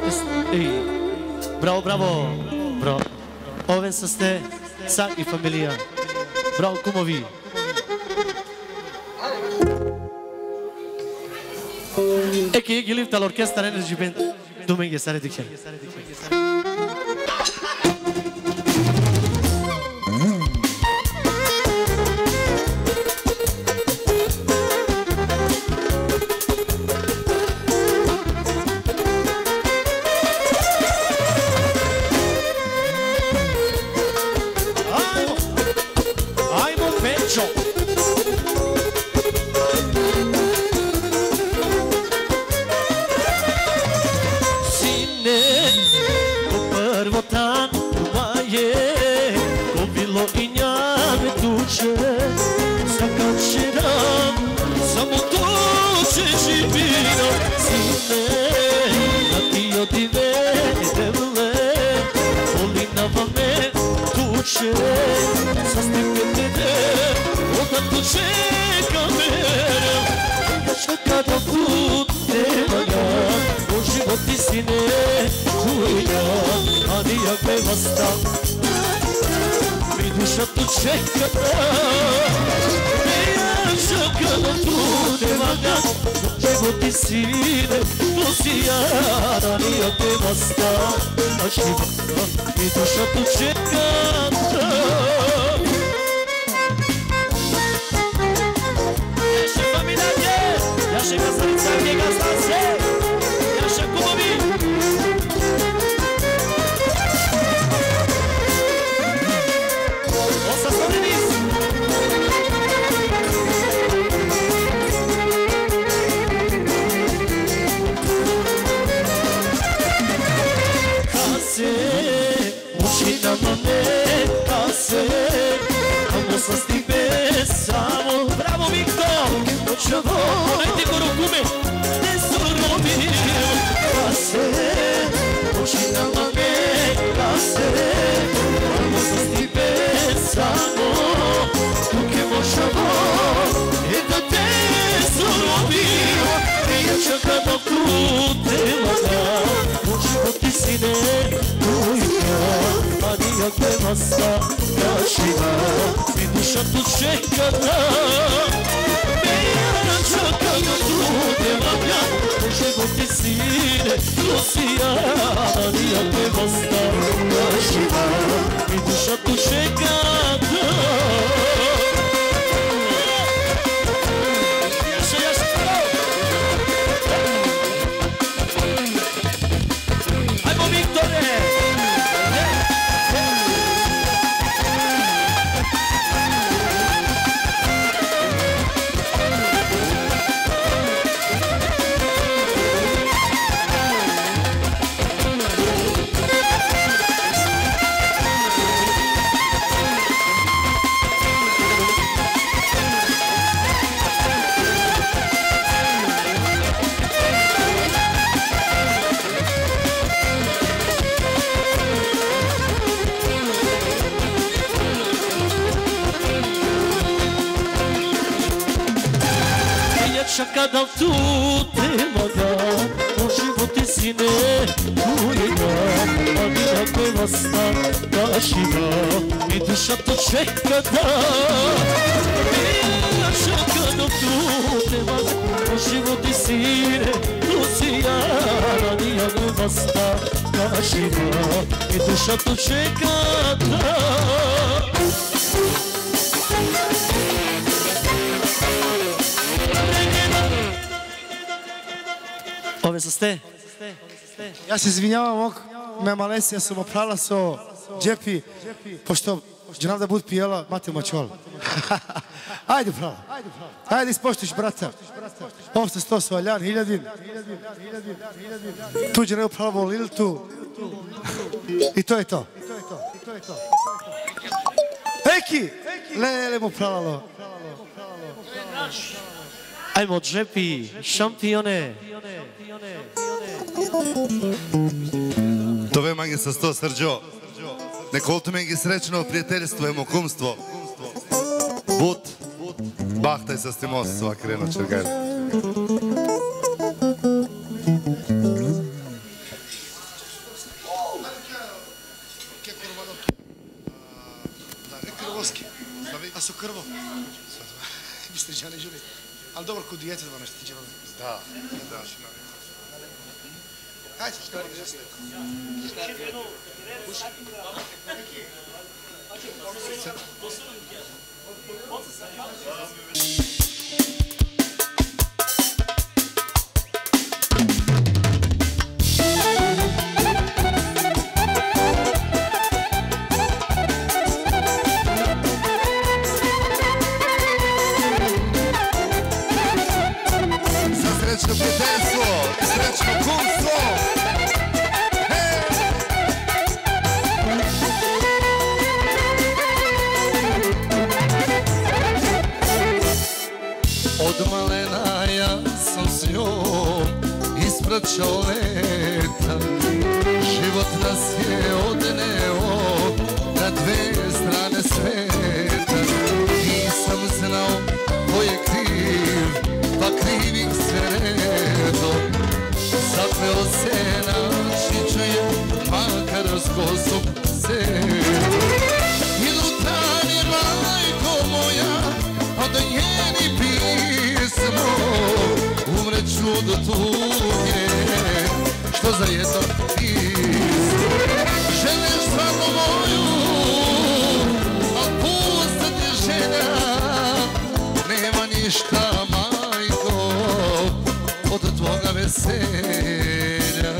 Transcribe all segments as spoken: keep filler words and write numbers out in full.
Ей, браво, браво, браво. Овен са сте, са и фамилия. Браво, кумови. Еки, ги лифтал оркестър Energy Band. Думенге, саре дикшен. Овен са сте. Ja se izvinjavam, ovog me Malesija sam oprala so džepi, pošto će nam da bud pijela, mate mačol. Ajde, prala. Ajde, ispoštiš, brata. Ovdje sto svaljan, hiljadin. Tuđe ne upravo liltu. I to je to. Eki! Lele mu pralalo. Ajmo, džepi, šampione. Това ме ги с то, Сърджо. Неколто ме ги сречно приятелство и мокумство. Бут, бахтай с тимос, свакрено чергаль. A su krvo? Mislite, ja ne želim. Ali dobro, kod djece dva nešto ti će roditi. Da, da. Hajde, što je gdje? Srećno prijateljstvo, srećno kumstvo. Od malena ja sam s njom ispred čoleta. Život nas je odneo na dve strane sveta. Nisam znao ko je kriv, pa krivim sve redom. Zapeo se naći čuje, makar s kosom se. I lutanje, majko moja, od njeni pismo. Umreću do tuge, što za jedno pismo. Želiš svako moju, al pusta ti želja. Nema ništa, majko, od tvoga veselja.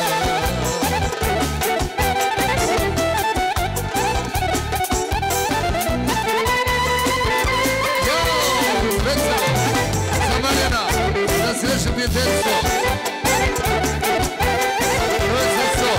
Jo, specijalno, za Marijana, za srećno prijateljstvo. To je srco.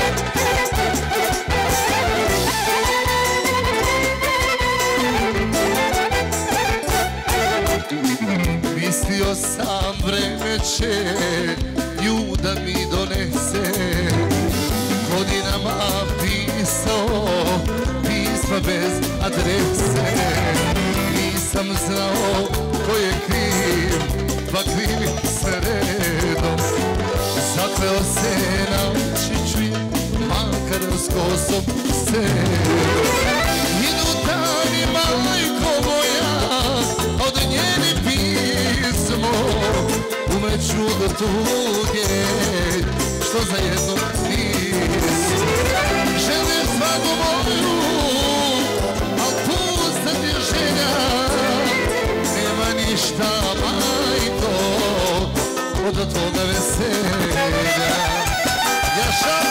Mislio sam vreme će nju da mi donese. Godinama pisao pisma bez adrese. Nisam znao ko je kriv, pa krivi sve redom. Zakleo se naći čuje, makar s kosom se. Idu dani, majko moja, od njeni pismo. Umreću do tuge, što za jedno pismo. Želiš svaku moju, al pusta ti želja. Nema ništa, majko, od tvoga veselja. Jaša!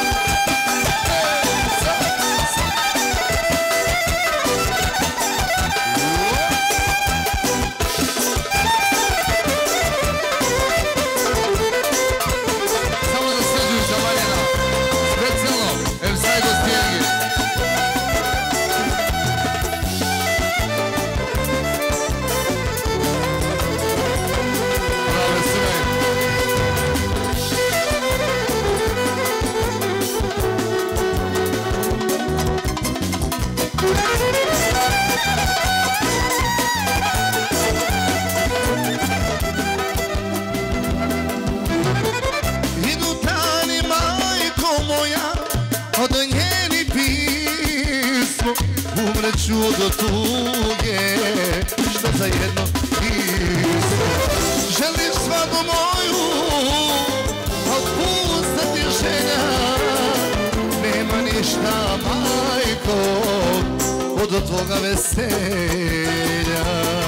Umreću do tuge, što za jedno pismo. Želiš svadu moju, al pusta ti želja. Nema ništa, majko, od tvoga veselja.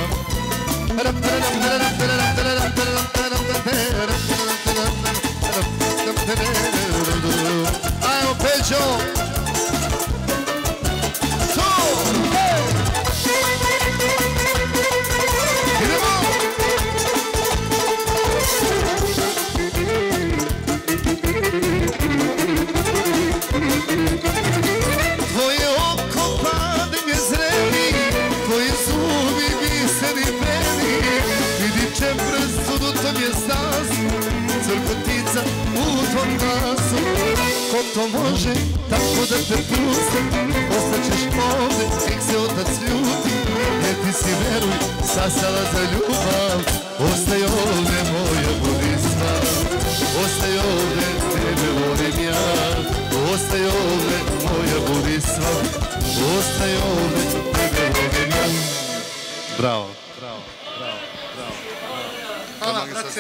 Ajmo, Peđo! Tvoje oko padnje zreli, tvoji zubi biseri beli. Vidi čeprst u tom je stazu, crkotica u tvom glasu. Ko to može tako da te pusti, ostaćeš ovde, nek se otac ljuti. Jer ti si, veruj, sasala za ljubav. Ostaj ovde, moja Borislav. Ostaj ovde, tebe volim ja. Ostaj ovde, moja Borislav. Ostaj ovde, tebe volim ja. Bravo, bravo, bravo, bravo. Hvala, brate.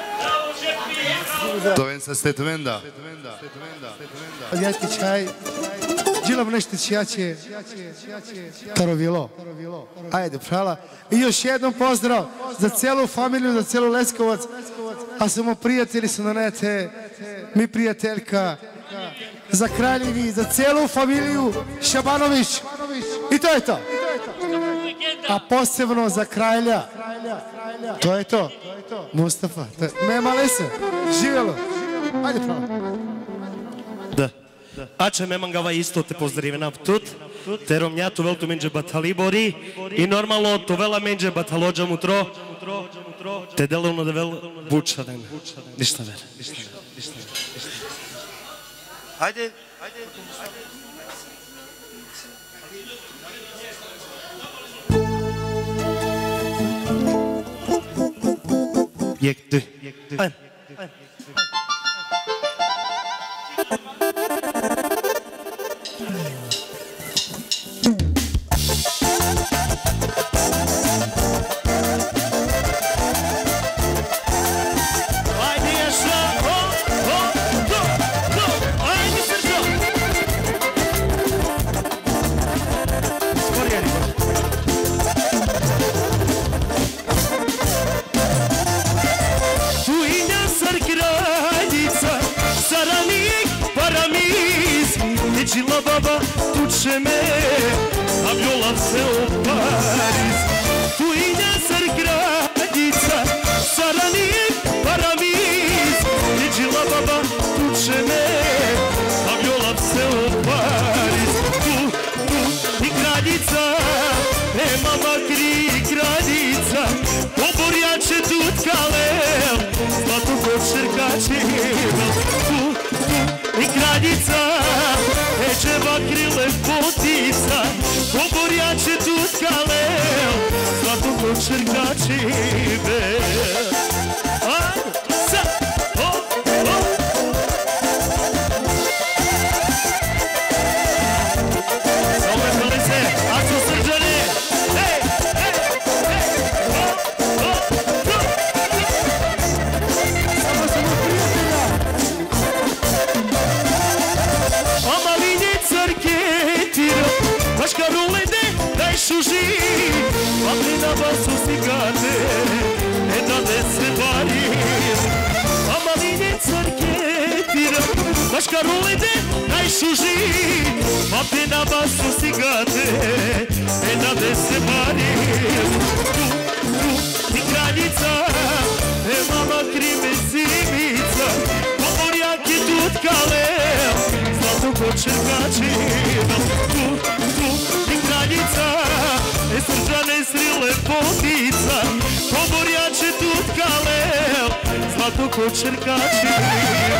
Doven sa Stetmenda. Jeti čaj. Džilam nešto čijaće. Tarovilo. Ajde, prala. I još jednom pozdrav za celu familiju, za celu Leskovac. A samo prijatelji su na nete. Mi prijateljka. Za Kraljevi, za celu familiju Šabanović. I to je to. A posebno za Kralja. To je to. Mustafa. Mema Lese. Živjelo. Ajde, pravo. Da. Ače Memangava isto te pozdravljena тут. Тером няту велто менџе батали бори и нормално товела менџе баталоџа мутро. Те деловно да вел бучаден. Ништа вер. Ајде. Јекти. Ајде. Žila baba tuče me, a vjola se u Pariz. Tu i njasar gradica, Saranik, Paramiz. Žila baba tuče me, a vjola se u Pariz. Tu, tu i gradica, e mama kri gradica. Oborjače tutkalel, zlato kočerkačevel. Tu, tu i gradica, Ečeva krile potica, oborjače tutkalel, zlato kočerkačevel. Ajde, sa, o, o. Ove kolese, a su srđane, hej, hej, hej, o, o, o. Samo samo prijatelja. Maškarulede, daj šuži, ali na basu stigate, ne dade se barim. A maline carke tira, maškarulede, daj šuži, ali na basu stigate, ne dade se barim. Tu, tu, ti kraljica, e mama krime zimica, pomorjaki tutkalel, zlato kočerkačevel. Tu, i kraljica, e srđane srile potica, pomorjače tutkalel, zlato kočerkačevel.